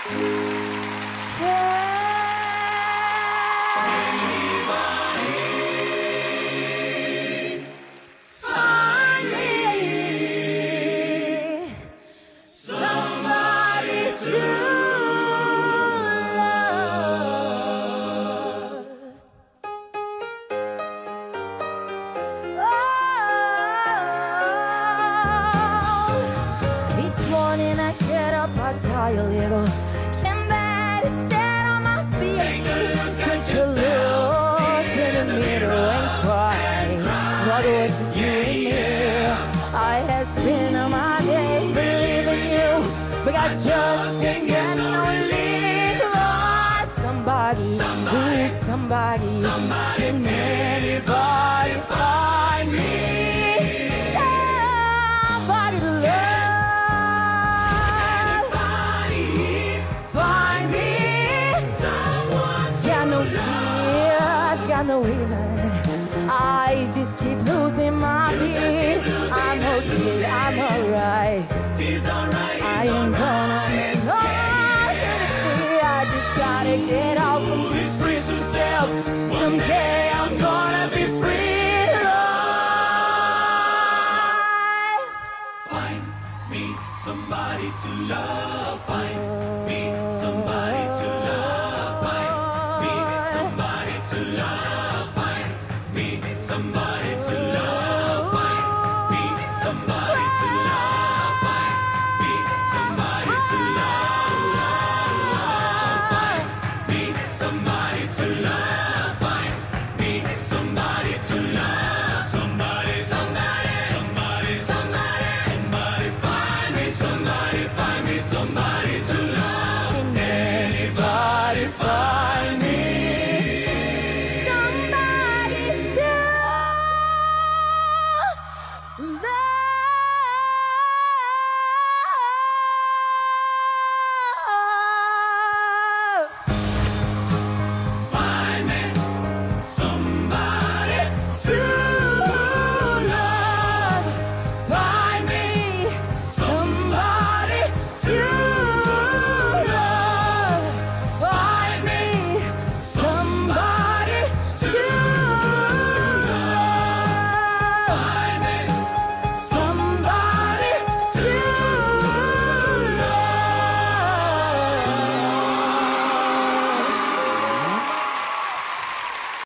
Morning I get up, I tie a little. Can't bear to stand on my feet. Take a look in the mirror and cry. What was you in me? I have spent all my days believing you, but I just can't get no relief. Oh, somebody, can anybody find me? Somebody to love. No reason. I just keep losing my beat. I'm okay, I'm alright. He's alright. I ain't gonna make no free. I just gotta get out from this prison cell. Someday I'm gonna be free. Lord, find me somebody to love. Find me somebody to love. Find me somebody to love. Somebody to love, find me somebody to love, find me somebody to love, find me somebody to love, find me somebody to love, somebody, find me somebody to